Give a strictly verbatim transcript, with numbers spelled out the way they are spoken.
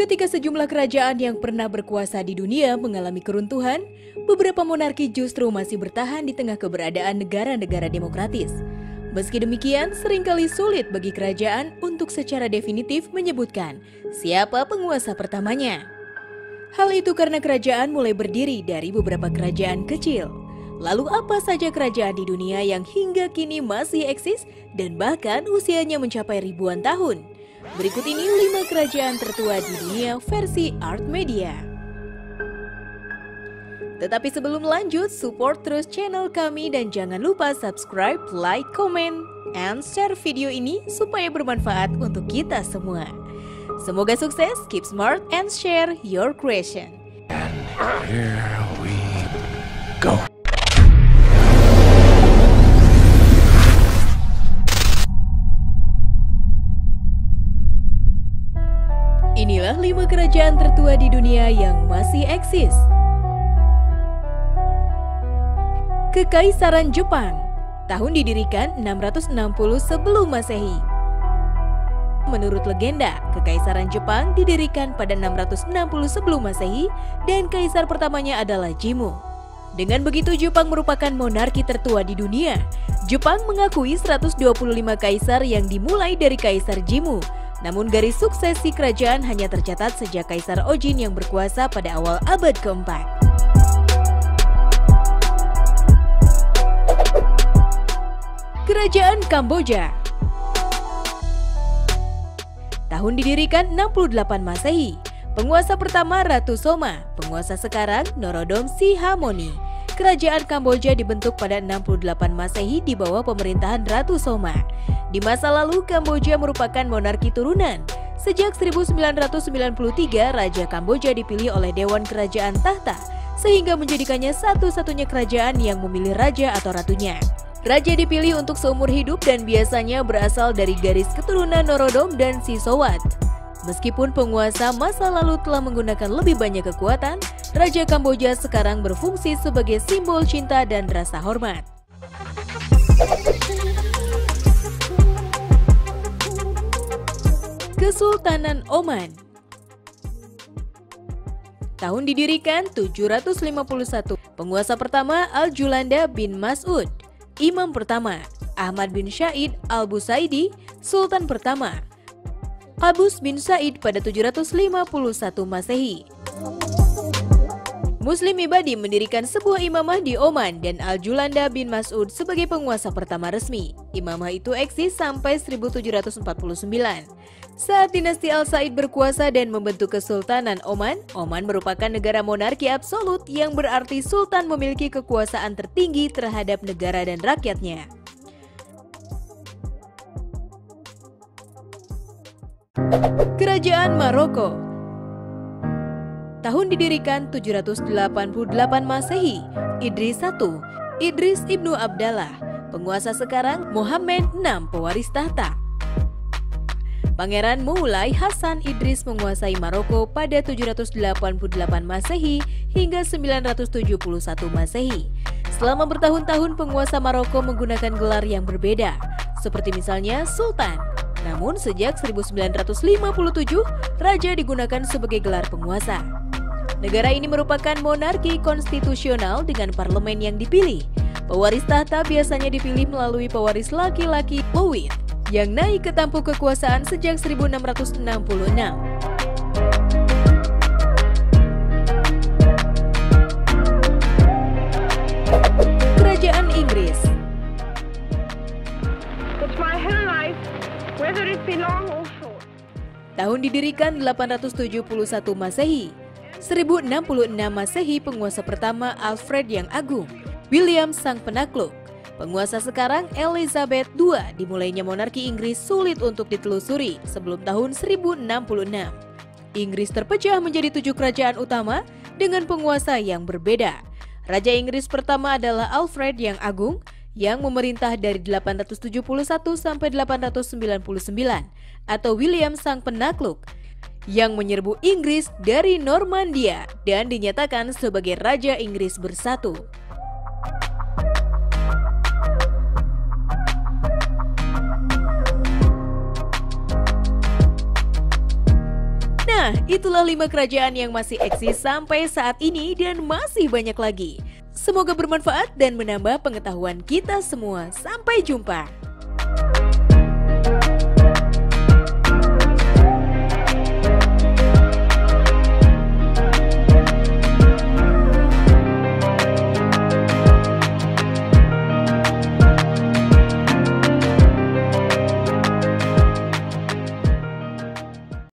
Ketika sejumlah kerajaan yang pernah berkuasa di dunia mengalami keruntuhan, beberapa monarki justru masih bertahan di tengah keberadaan negara-negara demokratis. Meski demikian, seringkali sulit bagi kerajaan untuk secara definitif menyebutkan siapa penguasa pertamanya. Hal itu karena kerajaan mulai berdiri dari beberapa kerajaan kecil. Lalu apa saja kerajaan di dunia yang hingga kini masih eksis dan bahkan usianya mencapai ribuan tahun? Berikut ini lima kerajaan tertua di dunia versi Art Media. Tetapi sebelum lanjut, support terus channel kami dan jangan lupa subscribe, like, comment, and share video ini supaya bermanfaat untuk kita semua. Semoga sukses, keep smart, and share your creation. And here we go. Inilah lima kerajaan tertua di dunia yang masih eksis. Kekaisaran Jepang, tahun didirikan enam ratus enam puluh sebelum Masehi. Menurut legenda, Kekaisaran Jepang didirikan pada enam ratus enam puluh sebelum Masehi dan kaisar pertamanya adalah Jimmu. Dengan begitu, Jepang merupakan monarki tertua di dunia. Jepang mengakui seratus dua puluh lima kaisar yang dimulai dari Kaisar Jimmu. Namun garis suksesi kerajaan hanya tercatat sejak Kaisar Ojin yang berkuasa pada awal abad keempat. Kerajaan Kamboja, tahun didirikan enam puluh delapan Masehi. Penguasa pertama Ratu Soma, penguasa sekarang Norodom Sihamoni. Kerajaan Kamboja dibentuk pada enam puluh delapan Masehi di bawah pemerintahan Ratu Soma. Di masa lalu, Kamboja merupakan monarki turunan. Sejak seribu sembilan ratus sembilan puluh tiga, Raja Kamboja dipilih oleh Dewan Kerajaan Tahta, sehingga menjadikannya satu-satunya kerajaan yang memilih raja atau ratunya. Raja dipilih untuk seumur hidup dan biasanya berasal dari garis keturunan Norodom dan Sisowat. Meskipun penguasa masa lalu telah menggunakan lebih banyak kekuatan, Raja Kamboja sekarang berfungsi sebagai simbol cinta dan rasa hormat. Kesultanan Oman, tahun didirikan tujuh ratus lima puluh satu. Penguasa pertama Al-Julanda bin Mas'ud. Imam pertama Ahmad bin Syahid Al-Busaidi, Sultan pertama Qaboos bin Said pada tujuh ratus lima puluh satu Masehi. Muslim Ibadi mendirikan sebuah imamah di Oman dan Al-Julanda bin Mas'ud sebagai penguasa pertama resmi. Imamah itu eksis sampai seribu tujuh ratus empat puluh sembilan. Saat dinasti Al-Said berkuasa dan membentuk Kesultanan Oman, Oman merupakan negara monarki absolut yang berarti sultan memiliki kekuasaan tertinggi terhadap negara dan rakyatnya. Kerajaan Maroko, tahun didirikan tujuh ratus delapan puluh delapan Masehi. Idris satu, Idris Ibnu Abdallah. Penguasa sekarang Mohammed enam, pewaris tahta. Pangeran Moulay Hassan Idris menguasai Maroko pada tujuh ratus delapan puluh delapan Masehi hingga sembilan ratus tujuh puluh satu Masehi. Selama bertahun-tahun penguasa Maroko menggunakan gelar yang berbeda, seperti misalnya Sultan. Namun sejak seribu sembilan ratus lima puluh tujuh, Raja digunakan sebagai gelar penguasa. Negara ini merupakan monarki konstitusional dengan parlemen yang dipilih. Pewaris tahta biasanya dipilih melalui pewaris laki-laki Lowit yang naik ke tampuk kekuasaan sejak seribu enam ratus enam puluh enam. Kerajaan Inggris, It's my whole life, whether it be long or short. tahun didirikan delapan ratus tujuh puluh satu Masehi. seribu enam puluh enam Masehi, penguasa pertama Alfred yang Agung. William sang penakluk. Penguasa sekarang Elizabeth kedua. Dimulainya monarki Inggris sulit untuk ditelusuri sebelum tahun seribu enam puluh enam. Inggris terpecah menjadi tujuh kerajaan utama dengan penguasa yang berbeda. Raja Inggris pertama adalah Alfred yang Agung yang memerintah dari delapan ratus tujuh puluh satu sampai delapan ratus sembilan puluh sembilan, atau William sang penakluk yang menyerbu Inggris dari Normandia dan dinyatakan sebagai Raja Inggris Bersatu. Nah, itulah lima kerajaan yang masih eksis sampai saat ini dan masih banyak lagi. Semoga bermanfaat dan menambah pengetahuan kita semua. Sampai jumpa.